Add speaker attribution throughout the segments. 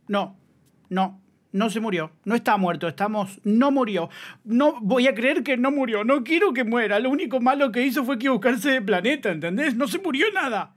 Speaker 1: No, no. No se murió, no está muerto, no murió. No voy a creer que no murió, no quiero que muera. Lo único malo que hizo fue equivocarse de planeta, ¿entendés? No se murió nada.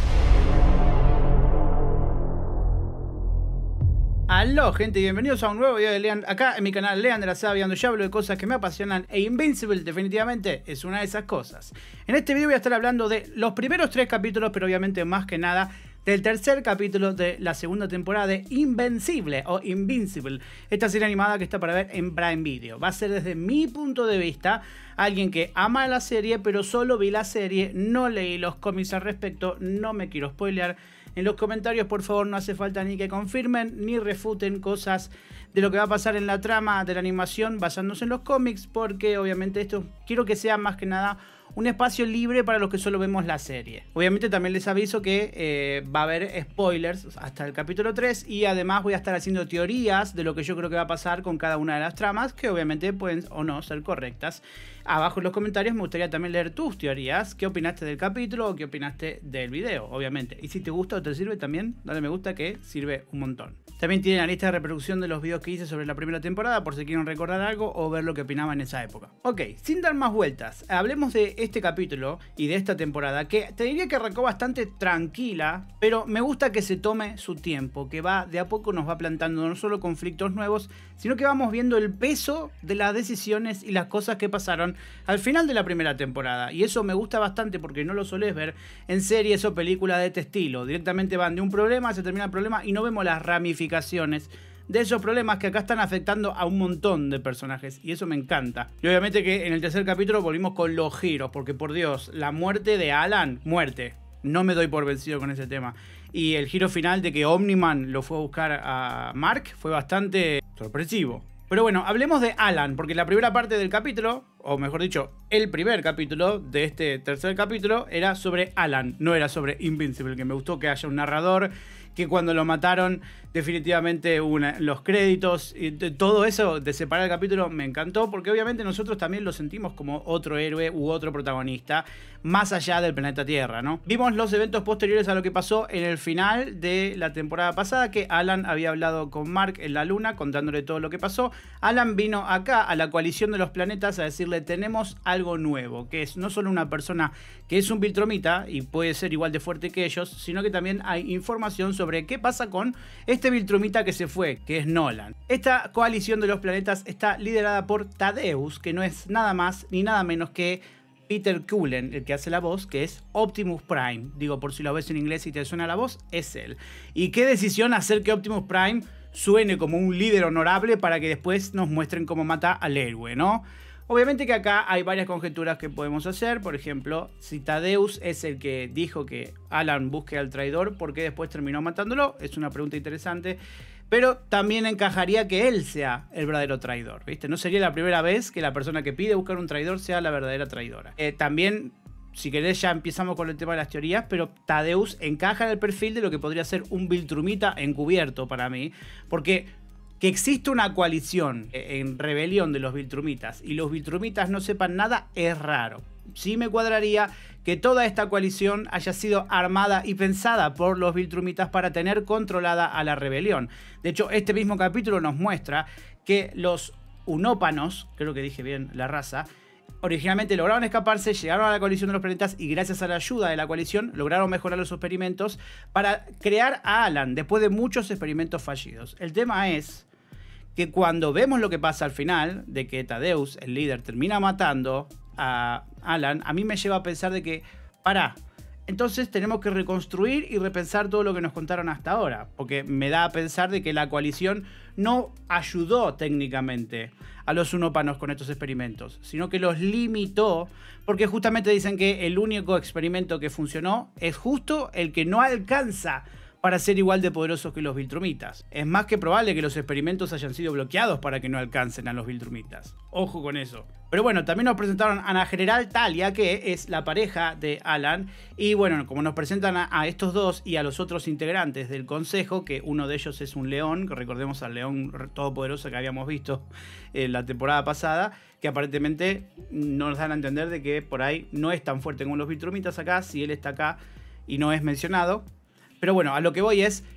Speaker 1: Aló gente, bienvenidos a un nuevo video de Leand acá en mi canal Leandro Azadi, donde yo hablo de cosas que me apasionan e Invincible definitivamente es una de esas cosas. En este video voy a estar hablando de los primeros 3 capítulos, pero obviamente más que nada del tercer capítulo de la segunda temporada de Invencible o Invincible, esta serie animada que está para ver en Prime Video. Va a ser desde mi punto de vista, alguien que ama la serie, pero solo vi la serie, no leí los cómics al respecto, no me quiero spoilear. En los comentarios, por favor, no hace falta ni que confirmen ni refuten cosas de lo que va a pasar en la trama de la animación basándose en los cómics, porque obviamente esto quiero que sea más que nada un espacio libre para los que solo vemos la serie. Obviamente también les aviso que va a haber spoilers hasta el capítulo 3 y además voy a estar haciendo teorías de lo que yo creo que va a pasar con cada una de las tramas, que obviamente pueden o no ser correctas. Abajo en los comentarios me gustaría también leer tus teorías, qué opinaste del capítulo o qué opinaste del video, obviamente. Y si te gusta o te sirve también, dale me gusta, que sirve un montón. También tienen la lista de reproducción de los videos que hice sobre la primera temporada por si quieren recordar algo o ver lo que opinaba en esa época. Ok, sin dar más vueltas, hablemos de este capítulo y de esta temporada, que te diría que arrancó bastante tranquila, pero me gusta que se tome su tiempo, que va de a poco nos va plantando no solo conflictos nuevos, sino que vamos viendo el peso de las decisiones y las cosas que pasaron al final de la primera temporada. Y eso me gusta bastante porque no lo solés ver en series o películas de este estilo. Directamente van de un problema, se termina el problema y no vemos las ramificaciones de esos problemas que acá están afectando a un montón de personajes, y eso me encanta. Y obviamente que en el tercer capítulo volvimos con los giros, porque por Dios, la muerte de Alan, muerte, no me doy por vencido con ese tema. Y el giro final de que Omni-Man lo fue a buscar a Mark fue bastante sorpresivo. Pero bueno, hablemos de Alan, porque la primera parte del capítulo, o mejor dicho, el primer capítulo de este tercer capítulo era sobre Alan, no era sobre Invincible, que me gustó que haya un narrador, que cuando lo mataron definitivamente los créditos y todo eso de separar el capítulo me encantó, porque obviamente nosotros también lo sentimos como otro héroe u otro protagonista más allá del planeta Tierra, ¿no? Vimos los eventos posteriores a lo que pasó en el final de la temporada pasada, que Alan había hablado con Mark en la luna contándole todo lo que pasó. Alan vino acá a la coalición de los planetas a decirle: tenemos algo nuevo, que es no solo una persona que es un Viltrumita y puede ser igual de fuerte que ellos, sino que también hay información sobre qué pasa con este Viltrumita que se fue, que es Nolan. Esta coalición de los planetas está liderada por Thaddeus, que no es nada más ni nada menos que Peter Cullen, el que hace la voz, que es Optimus Prime. Digo, por si lo ves en inglés y te suena la voz, es él. Y qué decisión hacer que Optimus Prime suene como un líder honorable para que después nos muestren cómo mata al héroe, ¿no? Obviamente que acá hay varias conjeturas que podemos hacer. Por ejemplo, si Thaddeus es el que dijo que Alan busque al traidor, ¿por qué después terminó matándolo? Es una pregunta interesante. Pero también encajaría que él sea el verdadero traidor, ¿viste? No sería la primera vez que la persona que pide buscar un traidor sea la verdadera traidora. También, si querés, ya empezamos con el tema de las teorías, pero Thaddeus encaja en el perfil de lo que podría ser un Viltrumita encubierto para mí, porque que existe una coalición en rebelión de los Viltrumitas y los Viltrumitas no sepan nada es raro. Sí me cuadraría que toda esta coalición haya sido armada y pensada por los Viltrumitas para tener controlada a la rebelión. De hecho, este mismo capítulo nos muestra que los Unópanos, creo que dije bien la raza, originalmente lograron escaparse, llegaron a la coalición de los planetas y gracias a la ayuda de la coalición lograron mejorar los experimentos para crear a Alan después de muchos experimentos fallidos. El tema es que cuando vemos lo que pasa al final, de que Thaddeus, el líder, termina matando a Alan, a mí me lleva a pensar de que, pará, entonces tenemos que reconstruir y repensar todo lo que nos contaron hasta ahora, porque me da a pensar de que la coalición no ayudó técnicamente a los Unópanos con estos experimentos, sino que los limitó, porque justamente dicen que el único experimento que funcionó es justo el que no alcanza para ser igual de poderosos que los Viltrumitas. Es más que probable que los experimentos hayan sido bloqueados para que no alcancen a los Viltrumitas. Ojo con eso. Pero bueno, también nos presentaron a la General Talia, que es la pareja de Alan. Y bueno, como nos presentan a estos dos y a los otros integrantes del consejo, que uno de ellos es un león, que recordemos al león todopoderoso que habíamos visto en la temporada pasada, que aparentemente nos dan a entender de que por ahí no es tan fuerte como los Viltrumitas acá, si él está acá y no es mencionado. Pero bueno, a lo que voy es,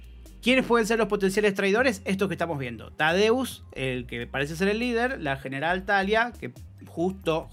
Speaker 1: ¿Quiénes pueden ser los potenciales traidores? Estos que estamos viendo. Thaddeus, el que parece ser el líder, la general Talia, que justo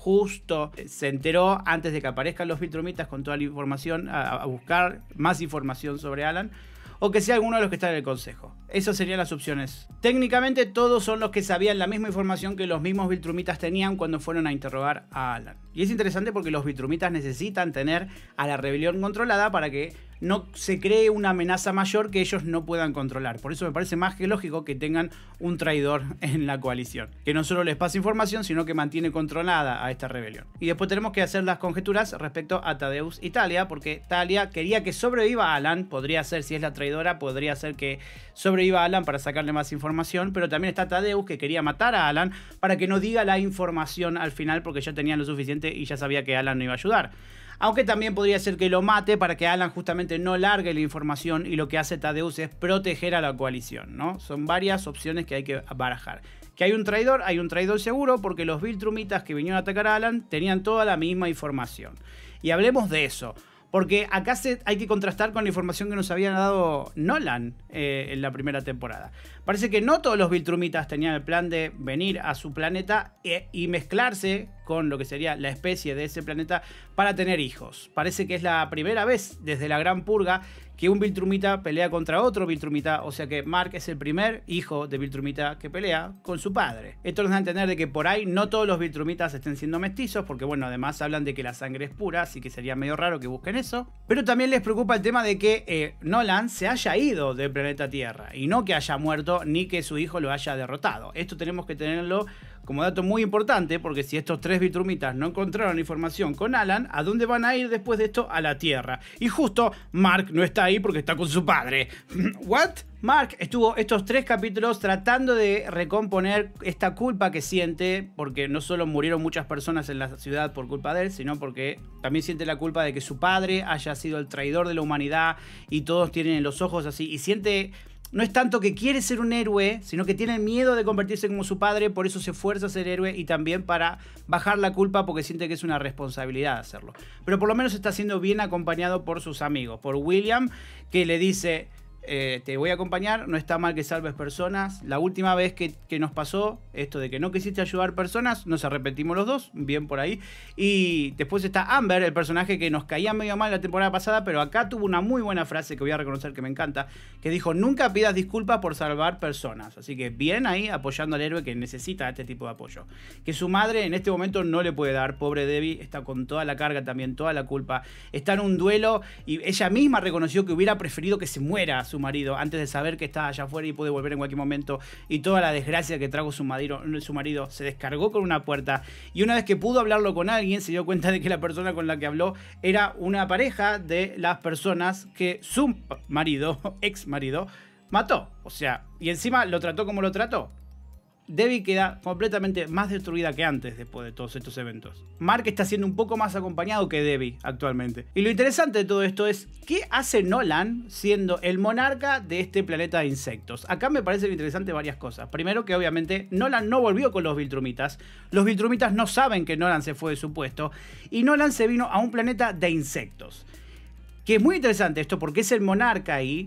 Speaker 1: se enteró antes de que aparezcan los Viltrumitas con toda la información, a buscar más información sobre Alan, o que sea alguno de los que está en el consejo. Esas serían las opciones. Técnicamente todos son los que sabían la misma información que los mismos Viltrumitas tenían cuando fueron a interrogar a Alan. Y es interesante porque los Viltrumitas necesitan tener a la rebelión controlada para que no se cree una amenaza mayor que ellos no puedan controlar. Por eso me parece más que lógico que tengan un traidor en la coalición, que no solo les pasa información, sino que mantiene controlada a esta rebelión. Y después tenemos que hacer las conjeturas respecto a Thaddeus y Talia, porque Talia quería que sobreviva Alan. Podría ser, si es la traidora, podría ser que sobreviva Alan para sacarle más información, pero también está Thaddeus, que quería matar a Alan para que no diga la información al final, porque ya tenían lo suficiente y ya sabía que Alan no iba a ayudar. Aunque también podría ser que lo mate para que Alan justamente no largue la información, y lo que hace Thaddeus es proteger a la coalición, ¿no? Son varias opciones que hay que barajar. Que hay un traidor seguro, porque los Viltrumitas que vinieron a atacar a Alan tenían toda la misma información. Y hablemos de eso, porque acá hay que contrastar con la información que nos había dado Nolan en la primera temporada. Parece que no todos los Viltrumitas tenían el plan de venir a su planeta y mezclarse con lo que sería la especie de ese planeta para tener hijos. Parece que es la primera vez desde la Gran Purga que un Viltrumita pelea contra otro Viltrumita, o sea que Mark es el primer hijo de Viltrumita que pelea con su padre. Esto nos da a entender de que por ahí no todos los Viltrumitas estén siendo mestizos, porque bueno, además hablan de que la sangre es pura, así que sería medio raro que busquen eso. Pero también les preocupa el tema de que Nolan se haya ido del planeta Tierra, y no que haya muerto ni que su hijo lo haya derrotado. Esto tenemos que tenerlo como dato muy importante, porque si estos tres Viltrumitas no encontraron información con Alan, ¿a dónde van a ir después de esto? A la Tierra. Y justo Mark no está ahí porque está con su padre. ¿What? Mark estuvo estos 3 capítulos tratando de recomponer esta culpa que siente, porque no solo murieron muchas personas en la ciudad por culpa de él, sino porque también siente la culpa de que su padre haya sido el traidor de la humanidad, y todos tienen los ojos así, y siente... No es tanto que quiere ser un héroe, sino que tiene miedo de convertirse como su padre, por eso se esfuerza a ser héroe, y también para bajar la culpa porque siente que es una responsabilidad hacerlo. Pero por lo menos está siendo bien acompañado por sus amigos, por William, que le dice... te voy a acompañar, no está mal que salves personas. La última vez que nos pasó esto de que no quisiste ayudar personas, nos arrepentimos los dos, bien por ahí. Y después está Amber, el personaje que nos caía medio mal la temporada pasada, pero acá tuvo una muy buena frase que voy a reconocer que me encanta, que dijo: nunca pidas disculpas por salvar personas. Así que bien ahí apoyando al héroe que necesita este tipo de apoyo, que su madre en este momento no le puede dar. Pobre Debbie, está con toda la carga también, toda la culpa, está en un duelo, y ella misma reconoció que hubiera preferido que se muera su marido antes de saber que estaba allá afuera y puede volver en cualquier momento, y toda la desgracia que trajo su marido se descargó con una puerta. Y una vez que pudo hablarlo con alguien, se dio cuenta de que la persona con la que habló era una pareja de las personas que su marido, ex marido, mató. O sea, y encima lo trató como lo trató. Debbie queda completamente más destruida que antes después de todos estos eventos. Mark está siendo un poco más acompañado que Debbie actualmente. Y lo interesante de todo esto es: ¿qué hace Nolan siendo el monarca de este planeta de insectos? Acá me parecen interesantes varias cosas. Primero, que obviamente Nolan no volvió con los Viltrumitas. Los Viltrumitas no saben que Nolan se fue de su puesto, y Nolan se vino a un planeta de insectos. Que es muy interesante esto porque es el monarca ahí.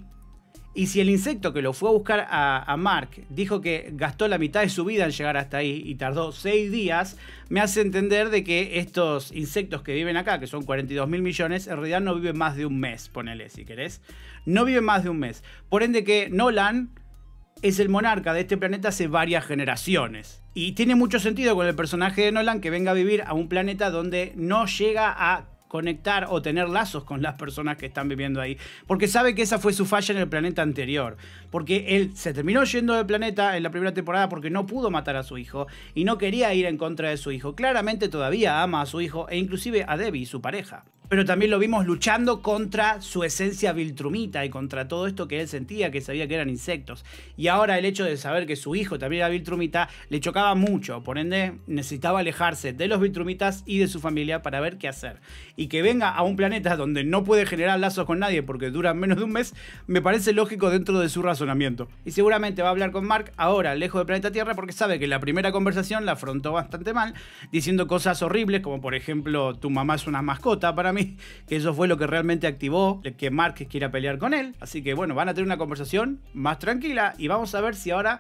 Speaker 1: Y si el insecto que lo fue a buscar a Mark dijo que gastó la mitad de su vida en llegar hasta ahí y tardó 6 días, me hace entender de que estos insectos que viven acá, que son 42.000 millones, en realidad no viven más de un mes, ponele si querés. No viven más de un mes. Por ende que Nolan es el monarca de este planeta hace varias generaciones. Y tiene mucho sentido con el personaje de Nolan que venga a vivir a un planeta donde no llega a conectar o tener lazos con las personas que están viviendo ahí, porque sabe que esa fue su falla en el planeta anterior, porque él se terminó yendo del planeta en la primera temporada porque no pudo matar a su hijo y no quería ir en contra de su hijo. Claramente todavía ama a su hijo e inclusive a Debbie, su pareja, pero también lo vimos luchando contra su esencia Viltrumita y contra todo esto que él sentía, que sabía que eran insectos. Y ahora el hecho de saber que su hijo también era Viltrumita le chocaba mucho, por ende necesitaba alejarse de los Viltrumitas y de su familia para ver qué hacer. Y que venga a un planeta donde no puede generar lazos con nadie porque duran menos de un mes, me parece lógico dentro de su razonamiento. Y seguramente va a hablar con Mark ahora, lejos del planeta Tierra, porque sabe que la primera conversación la afrontó bastante mal, diciendo cosas horribles como por ejemplo: tu mamá es una mascota para mí. mí que eso fue lo que realmente activó que Mark quiera pelear con él. Así que bueno, van a tener una conversación más tranquila y vamos a ver si ahora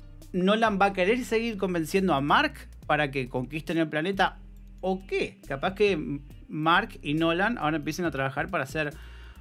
Speaker 1: Nolan va a querer seguir convenciendo a Mark para que conquisten el planeta o qué. Capaz que Mark y Nolan ahora empiecen a trabajar para hacer...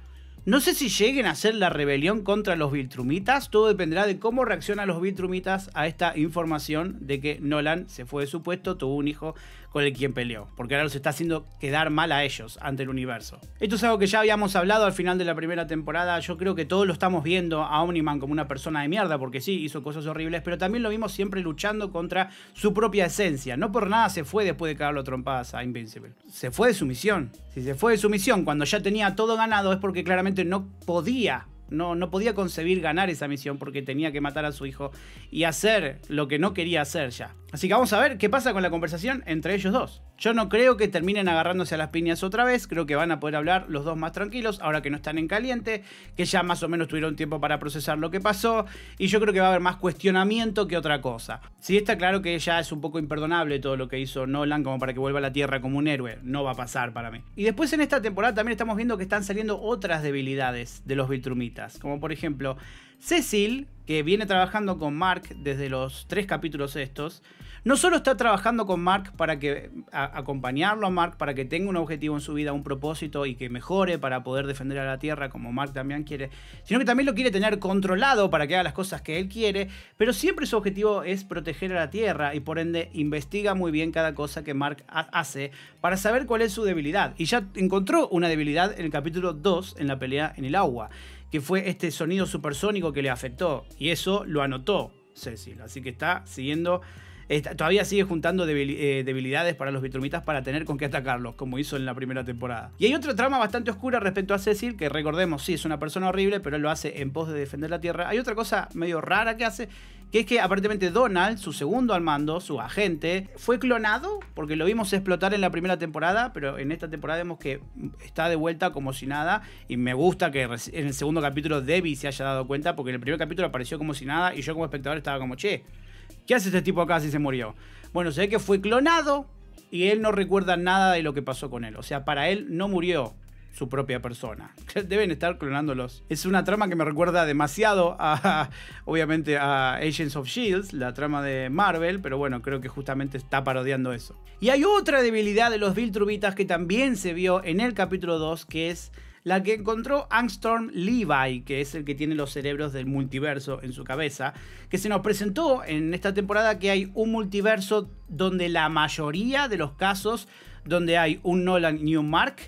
Speaker 1: No sé si lleguen a hacer la rebelión contra los Viltrumitas. Todo dependerá de cómo reaccionan los Viltrumitas a esta información de que Nolan se fue de su puesto, tuvo un hijo con el quien peleó. Porque ahora los está haciendo quedar mal a ellos ante el universo. Esto es algo que ya habíamos hablado al final de la primera temporada. Yo creo que todos lo estamos viendo a Omni-Man como una persona de mierda, porque sí, hizo cosas horribles, pero también lo vimos siempre luchando contra su propia esencia. No por nada se fue después de cagarlo a trompadas a Invincible. Se fue de su misión. Si se fue de su misión cuando ya tenía todo ganado es porque claramente no podía concebir ganar esa misión porque tenía que matar a su hijo y hacer lo que no quería hacer ya. Así que vamos a ver qué pasa con la conversación entre ellos dos. Yo no creo que terminen agarrándose a las piñas otra vez, creo que van a poder hablar los dos más tranquilos, ahora que no están en caliente, que ya más o menos tuvieron tiempo para procesar lo que pasó, y yo creo que va a haber más cuestionamiento que otra cosa. Sí está claro que ya es un poco imperdonable todo lo que hizo Nolan como para que vuelva a la Tierra como un héroe, no va a pasar para mí. Y después en esta temporada también estamos viendo que están saliendo otras debilidades de los Viltrumitas, como por ejemplo Cecil, que viene trabajando con Mark desde los 3 capítulos estos. No solo está trabajando con Mark para acompañarlo a Mark para que tenga un objetivo en su vida, un propósito y que mejore para poder defender a la Tierra como Mark también quiere, sino que también lo quiere tener controlado para que haga las cosas que él quiere, pero siempre su objetivo es proteger a la Tierra y por ende investiga muy bien cada cosa que Mark hace para saber cuál es su debilidad. Y ya encontró una debilidad en el capítulo 2 en la pelea en el agua, que fue este sonido supersónico que le afectó, y eso lo anotó Cecil, así que está siguiendo... Todavía sigue juntando debilidades para los Viltrumitas para tener con qué atacarlos, como hizo en la primera temporada. Y hay otra trama bastante oscura respecto a Cecil, que recordemos, sí, es una persona horrible, pero él lo hace en pos de defender la Tierra. Hay otra cosa medio rara que hace, que es que aparentemente Donald, su segundo al mando, su agente, fue clonado, porque lo vimos explotar en la primera temporada, pero en esta temporada vemos que está de vuelta como si nada, y me gusta que en el segundo capítulo Debbie se haya dado cuenta, porque en el primer capítulo apareció como si nada, y yo como espectador estaba como, che, ¿qué hace este tipo acá si se murió? Bueno, se ve que fue clonado y él no recuerda nada de lo que pasó con él. O sea, para él no murió su propia persona. Deben estar clonándolos. Es una trama que me recuerda demasiado obviamente a Agents of S.H.I.E.L.D., la trama de Marvel, pero bueno, creo que justamente está parodiando eso. Y hay otra debilidad de los Viltrumitas que también se vio en el capítulo 2, que es la que encontró Armstrong Levi, que es el que tiene los cerebros del multiverso en su cabeza, que se nos presentó en esta temporada que hay un multiverso donde la mayoría de los casos donde hay un Nolan y un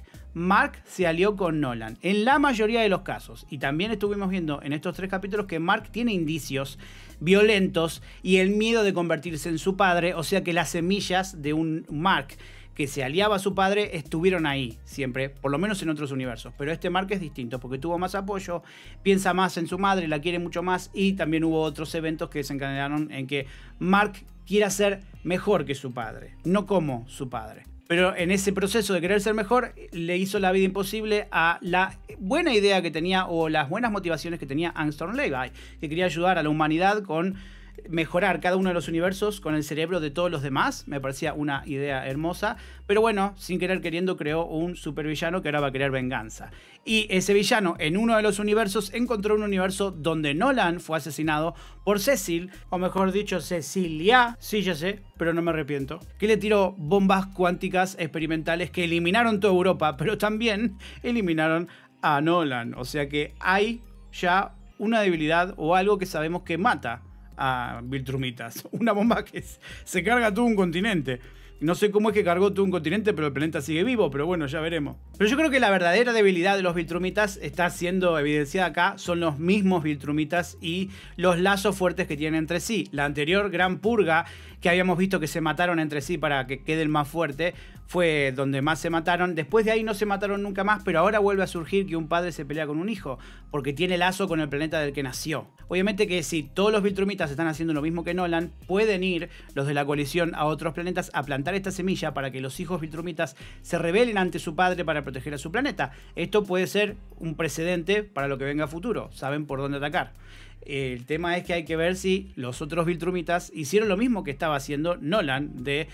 Speaker 1: Mark se alió con Nolan, en la mayoría de los casos. Y también estuvimos viendo en estos 3 capítulos que Mark tiene indicios violentos y el miedo de convertirse en su padre, o sea que las semillas de un Mark que se aliaba a su padre estuvieron ahí siempre, por lo menos en otros universos. Pero este Mark es distinto porque tuvo más apoyo, piensa más en su madre, la quiere mucho más, y también hubo otros eventos que desencadenaron en que Mark quiera ser mejor que su padre, no como su padre. Pero en ese proceso de querer ser mejor, le hizo la vida imposible a la buena idea que tenía o las buenas motivaciones que tenía Armstrong Levi, que quería ayudar a la humanidad con mejorar cada uno de los universos con el cerebro de todos los demás. Me parecía una idea hermosa, pero bueno, sin querer queriendo creó un supervillano que ahora va a querer venganza. Y ese villano en uno de los universos encontró un universo donde Nolan fue asesinado por Cecil, o mejor dicho Cecilia, sí ya sé, pero no me arrepiento, que le tiró bombas cuánticas experimentales que eliminaron toda Europa, pero también eliminaron a Nolan. O sea que hay ya una debilidad o algo que sabemos que mata a Viltrumitas. Una bomba que se carga todo un continente. No sé cómo es que cargó todo un continente, pero el planeta sigue vivo, pero bueno, ya veremos. Pero yo creo que la verdadera debilidad de los Viltrumitas está siendo evidenciada acá, son los mismos Viltrumitas y los lazos fuertes que tienen entre sí. La anterior gran purga que habíamos visto que se mataron entre sí para que quede el más fuerte, fue donde más se mataron. Después de ahí no se mataron nunca más, pero ahora vuelve a surgir que un padre se pelea con un hijo, porque tiene lazo con el planeta del que nació. Obviamente que si todos los Viltrumitas están haciendo lo mismo que Nolan, pueden ir los de la coalición a otros planetas a plantar esta semilla para que los hijos Viltrumitas se rebelen ante su padre para proteger a su planeta. Esto puede ser un precedente para lo que venga a futuro, saben por dónde atacar. El tema es que hay que ver si los otros Viltrumitas hicieron lo mismo que estaba haciendo Nolan, de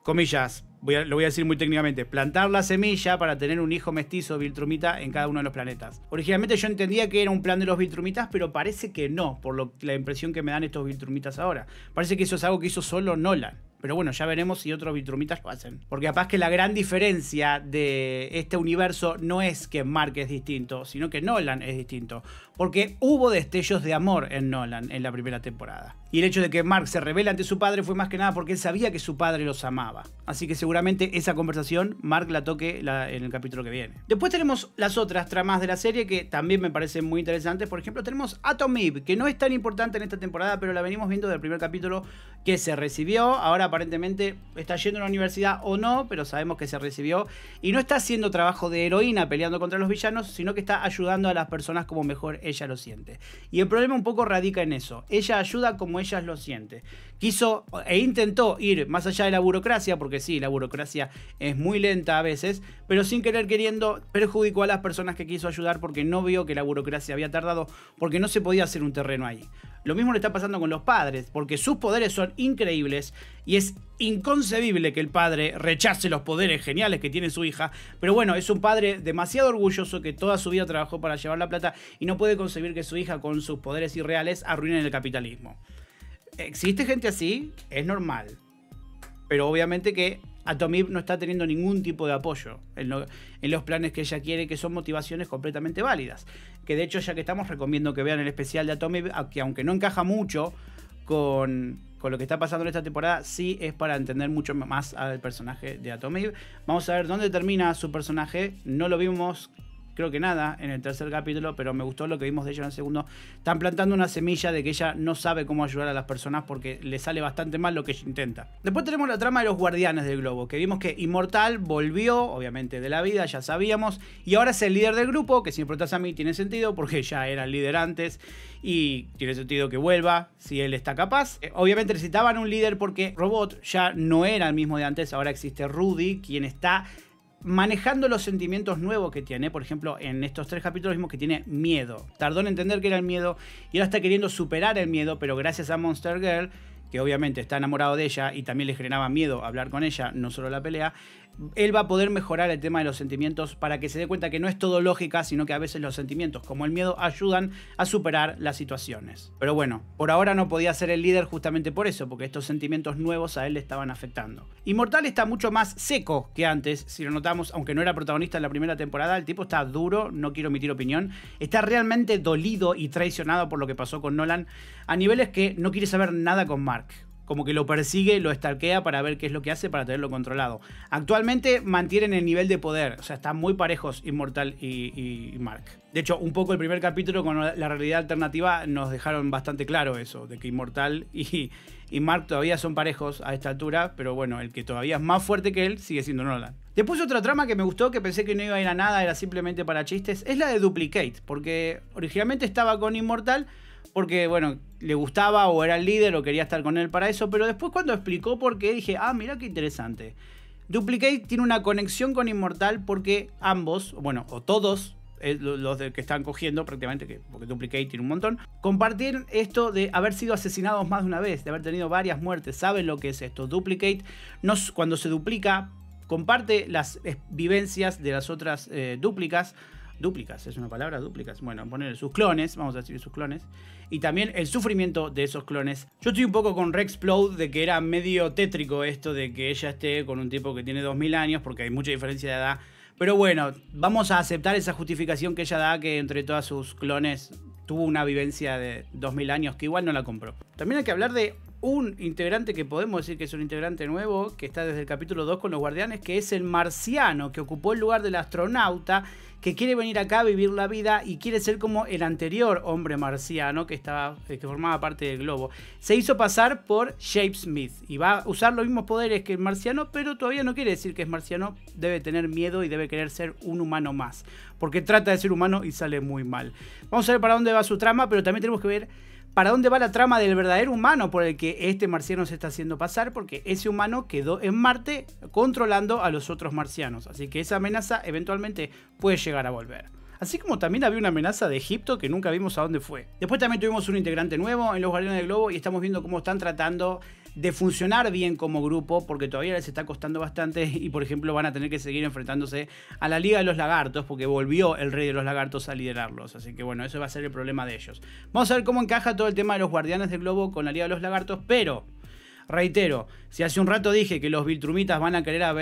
Speaker 1: comillas, lo voy a decir muy técnicamente, plantar la semilla para tener un hijo mestizo Viltrumita en cada uno de los planetas. Originalmente yo entendía que era un plan de los Viltrumitas, pero parece que no, por la impresión que me dan estos Viltrumitas ahora. Parece que eso es algo que hizo solo Nolan. Pero bueno, ya veremos si otros Viltrumitas lo hacen. Porque capaz que la gran diferencia de este universo no es que Mark es distinto, sino que Nolan es distinto. Porque hubo destellos de amor en Nolan en la primera temporada. Y el hecho de que Mark se revela ante su padre fue más que nada porque él sabía que su padre los amaba. Así que seguramente esa conversación Mark la toque en el capítulo que viene. Después tenemos las otras tramas de la serie que también me parecen muy interesantes. Por ejemplo, tenemos Atom Eve, que no es tan importante en esta temporada, pero la venimos viendo del primer capítulo, que se recibió. Ahora aparentemente está yendo a la universidad o no, pero sabemos que se recibió. Y no está haciendo trabajo de heroína peleando contra los villanos, sino que está ayudando a las personas como mejor ella lo siente. Y el problema un poco radica en eso. Ella ayuda como ella lo siente. Quiso e intentó ir más allá de la burocracia, porque sí, la burocracia es muy lenta a veces, pero sin querer queriendo perjudicó a las personas que quiso ayudar porque no vio que la burocracia había tardado, porque no se podía hacer un terreno ahí. Lo mismo le está pasando con los padres, porque sus poderes son increíbles y es inconcebible que el padre rechace los poderes geniales que tiene su hija, pero bueno, es un padre demasiado orgulloso que toda su vida trabajó para llevar la plata y no puede concebir que su hija con sus poderes irreales arruinen el capitalismo. ¿Existe gente así? Es normal. Pero obviamente que Atom Eve no está teniendo ningún tipo de apoyo en los planes que ella quiere, que son motivaciones completamente válidas. Que de hecho, ya que estamos, recomiendo que vean el especial de Atom Eve, que aunque no encaja mucho con lo que está pasando en esta temporada, sí es para entender mucho más al personaje de Atom Eve. Vamos a ver dónde termina su personaje. No lo vimos, creo que nada, en el tercer capítulo, pero me gustó lo que vimos de ella en el segundo. Están plantando una semilla de que ella no sabe cómo ayudar a las personas porque le sale bastante mal lo que ella intenta. Después tenemos la trama de los Guardianes del Globo, que vimos que Inmortal volvió, obviamente de la vida, ya sabíamos, y ahora es el líder del grupo, que si me preguntas a mí tiene sentido, porque ya era el líder antes, y tiene sentido que vuelva si él está capaz. Obviamente necesitaban un líder porque Robot ya no era el mismo de antes, ahora existe Rudy, quien está manejando los sentimientos nuevos que tiene. Por ejemplo, en estos 3 capítulos vimos que tiene miedo. Tardó en entender que era el miedo y ahora está queriendo superar el miedo, pero gracias a Monster Girl, que obviamente está enamorado de ella y también le generaba miedo hablar con ella, no solo la pelea, él va a poder mejorar el tema de los sentimientos para que se dé cuenta que no es todo lógica, sino que a veces los sentimientos, como el miedo, ayudan a superar las situaciones. Pero bueno, por ahora no podía ser el líder justamente por eso, porque estos sentimientos nuevos a él le estaban afectando. Inmortal está mucho más seco que antes, si lo notamos, aunque no era protagonista en la primera temporada, el tipo está duro, no quiero emitir opinión, está realmente dolido y traicionado por lo que pasó con Nolan, a niveles que no quiere saber nada con Mark. Como que lo persigue, lo stalkea para ver qué es lo que hace para tenerlo controlado. Actualmente mantienen el nivel de poder, o sea, están muy parejos Inmortal y Mark. De hecho, un poco el primer capítulo con la realidad alternativa nos dejaron bastante claro eso, de que Inmortal y Mark todavía son parejos a esta altura, pero bueno, el que todavía es más fuerte que él sigue siendo Nolan. Después otra trama que me gustó, que pensé que no iba a ir a nada, era simplemente para chistes, es la de Duplicate, porque originalmente estaba con Inmortal, porque, bueno, le gustaba o era el líder o quería estar con él para eso, pero después cuando explicó por qué dije, ah, mira qué interesante. Duplicate tiene una conexión con Inmortal porque ambos, bueno, o todos los que están cogiendo prácticamente, porque Duplicate tiene un montón, comparten esto de haber sido asesinados más de una vez, de haber tenido varias muertes. Saben lo que es esto. Duplicate, cuando se duplica, comparte las vivencias de las otras dúplicas, ¿es una palabra? Dúplicas. Bueno, poner sus clones, vamos a decir sus clones. Y también el sufrimiento de esos clones. Yo estoy un poco con Rexplode de que era medio tétrico esto de que ella esté con un tipo que tiene 2000 años, porque hay mucha diferencia de edad. Pero bueno, vamos a aceptar esa justificación que ella da, que entre todas sus clones tuvo una vivencia de 2000 años, que igual no la compró. También hay que hablar de un integrante que podemos decir que es un integrante nuevo, que está desde el capítulo 2 con los Guardianes, que es el marciano, que ocupó el lugar del astronauta, que quiere venir acá a vivir la vida y quiere ser como el anterior hombre marciano que formaba parte del globo. Se hizo pasar por Shape Smith y va a usar los mismos poderes que el marciano, pero todavía no quiere decir que es marciano. Debe tener miedo y debe querer ser un humano más, porque trata de ser humano y sale muy mal. Vamos a ver para dónde va su trama, pero también tenemos que ver para dónde va la trama del verdadero humano por el que este marciano se está haciendo pasar, porque ese humano quedó en Marte controlando a los otros marcianos. Así que esa amenaza eventualmente puede llegar a volver. Así como también había una amenaza de Egipto que nunca vimos a dónde fue. Después también tuvimos un integrante nuevo en los Guardianes del Globo y estamos viendo cómo están tratando de funcionar bien como grupo, porque todavía les está costando bastante y por ejemplo van a tener que seguir enfrentándose a la Liga de los Lagartos, porque volvió el Rey de los Lagartos a liderarlos, así que bueno, eso va a ser el problema de ellos. Vamos a ver cómo encaja todo el tema de los Guardianes del Globo con la Liga de los Lagartos, pero reitero, si hace un rato dije que los Viltrumitas van a querer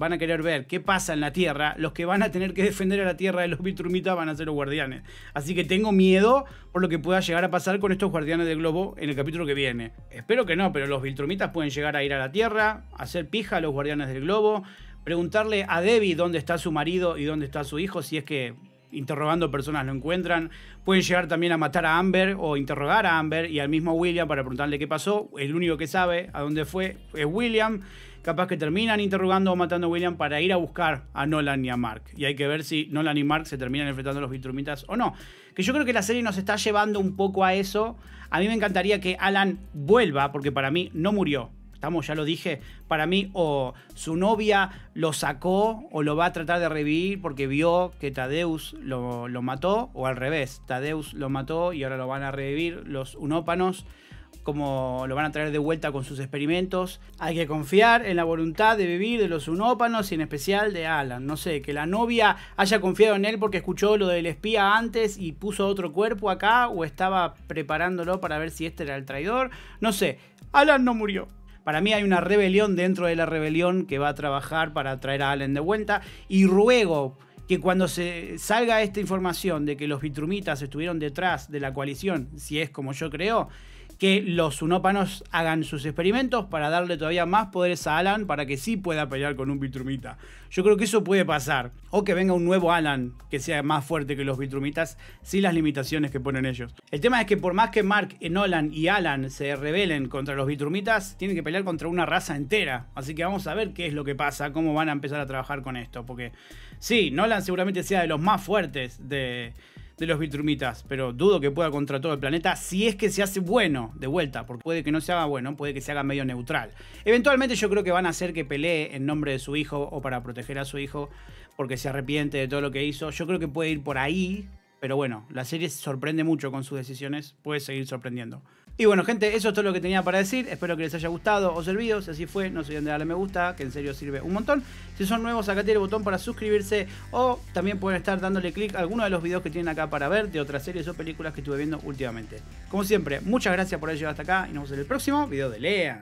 Speaker 1: ver qué pasa en la Tierra, los que van a tener que defender a la Tierra de los Viltrumitas van a ser los Guardianes. Así que tengo miedo por lo que pueda llegar a pasar con estos Guardianes del Globo en el capítulo que viene. Espero que no, pero los Viltrumitas pueden llegar a ir a la Tierra, hacer pija a los Guardianes del Globo, preguntarle a Debbie dónde está su marido y dónde está su hijo, si es que interrogando personas lo encuentran. Pueden llegar también a matar a Amber o interrogar a Amber y al mismo William para preguntarle qué pasó. El único que sabe a dónde fue es William. Capaz que terminan interrogando o matando a William para ir a buscar a Nolan y a Mark. Y hay que ver si Nolan y Mark se terminan enfrentando a los Viltrumitas o no. Que yo creo que la serie nos está llevando un poco a eso. A mí me encantaría que Alan vuelva, porque para mí no murió. Ya lo dije, para mí o su novia lo sacó o lo va a tratar de revivir porque vio que Thaddeus lo mató, o al revés, Thaddeus lo mató y ahora lo van a revivir los Unópanos, como lo van a traer de vuelta con sus experimentos. Hay que confiar en la voluntad de vivir de los Unópanos y en especial de Alan. No sé, que la novia haya confiado en él porque escuchó lo del espía antes y puso otro cuerpo acá, o estaba preparándolo para ver si este era el traidor. No sé, Alan no murió. Para mí hay una rebelión dentro de la rebelión que va a trabajar para traer a Alan de vuelta. Y ruego que cuando se salga esta información de que los Viltrumitas estuvieron detrás de la coalición, si es como yo creo, que los Unópanos hagan sus experimentos para darle todavía más poderes a Alan para que sí pueda pelear con un Viltrumita. Yo creo que eso puede pasar. O que venga un nuevo Alan que sea más fuerte que los Viltrumitas sin las limitaciones que ponen ellos. El tema es que por más que Mark, Nolan y Alan se rebelen contra los Viltrumitas, tienen que pelear contra una raza entera. Así que vamos a ver qué es lo que pasa, cómo van a empezar a trabajar con esto. Porque sí, Nolan seguramente sea de los más fuertes de los Viltrumitas, pero dudo que pueda contra todo el planeta si es que se hace bueno de vuelta, porque puede que no se haga bueno, puede que se haga medio neutral. Eventualmente yo creo que van a hacer que pelee en nombre de su hijo o para proteger a su hijo porque se arrepiente de todo lo que hizo. Yo creo que puede ir por ahí, pero bueno, la serie sorprende mucho con sus decisiones, puede seguir sorprendiendo. Y bueno, gente, eso es todo lo que tenía para decir. Espero que les haya gustado o servido. Si así fue, no se olviden de darle me gusta, que en serio sirve un montón. Si son nuevos, acá tiene el botón para suscribirse, o también pueden estar dándole clic a alguno de los videos que tienen acá para ver de otras series o películas que estuve viendo últimamente. Como siempre, muchas gracias por haber llegado hasta acá y nos vemos en el próximo video de Lean.